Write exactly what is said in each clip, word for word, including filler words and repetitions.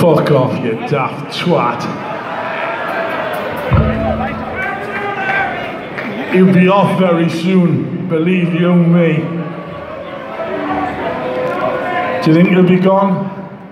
Fuck off, you daft twat. He'll be off very soon, believe you me. Do you think he'll be gone?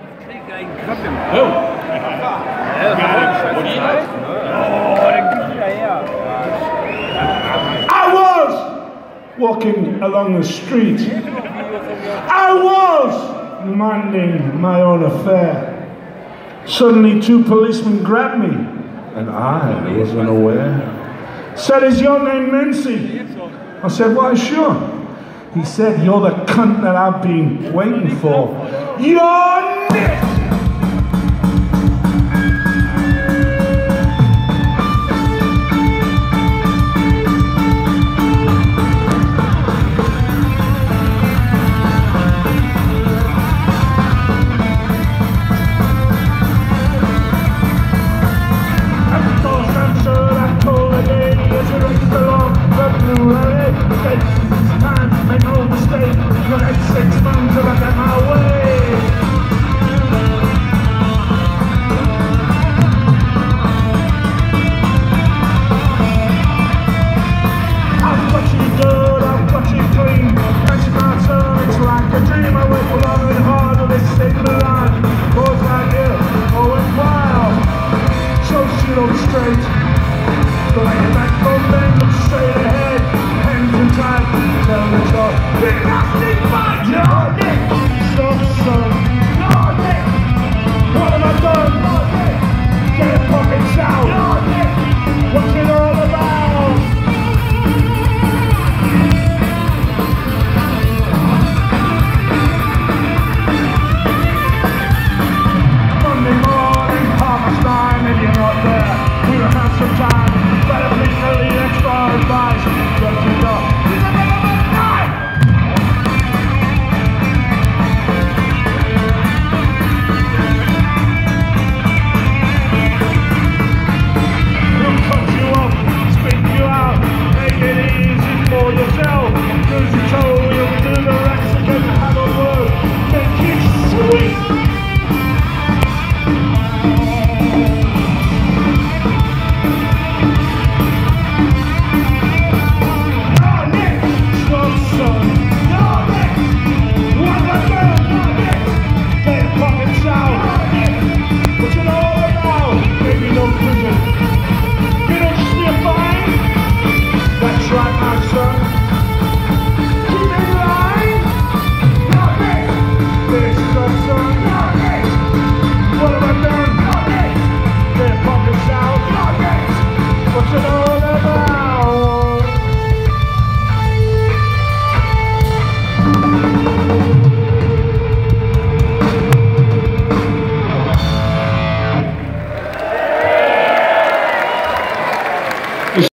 I was walking along the street. I was minding my own affair. Suddenly two policemen grabbed me, and I was unaware. Said, "Is your name Nancy?" I said, "Why, sure." He said, "You're the cunt that I've been waiting for. You're next!" Straight, but I get back from them and say